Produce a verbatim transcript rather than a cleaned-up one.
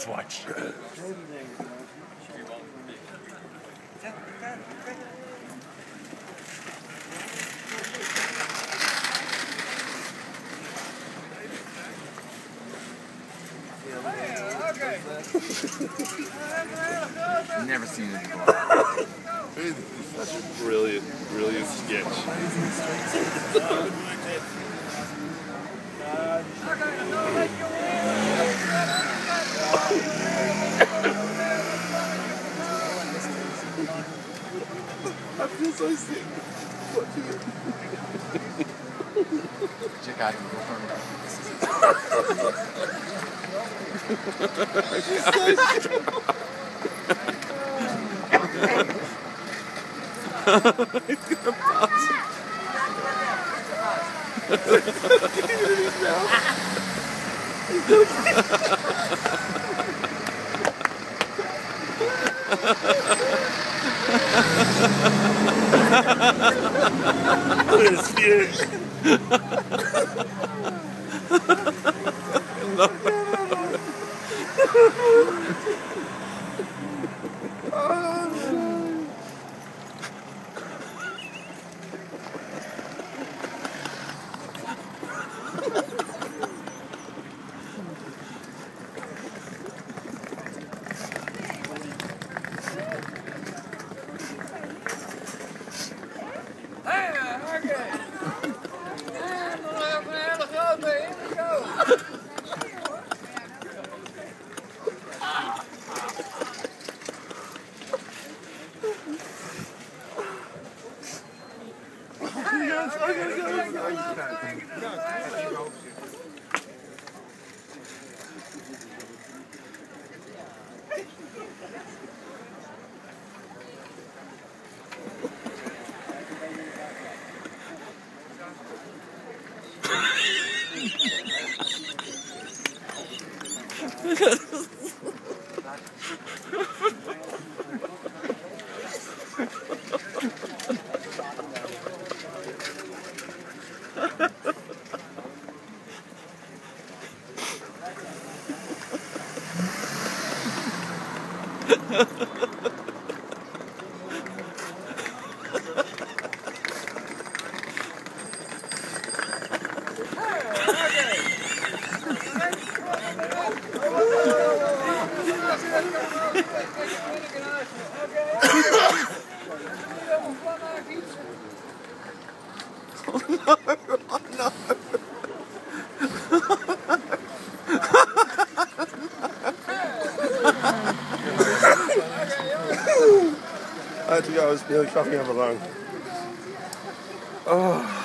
Let's watch. Never seen it before. It's such a brilliant, brilliant sketch. I feel so sick. Watching it. Check out him. He's gonna pass it. Get it in his mouth. He's gonna Look at his feet. No. I had to go, I was nearly coughing up a lung. Oh.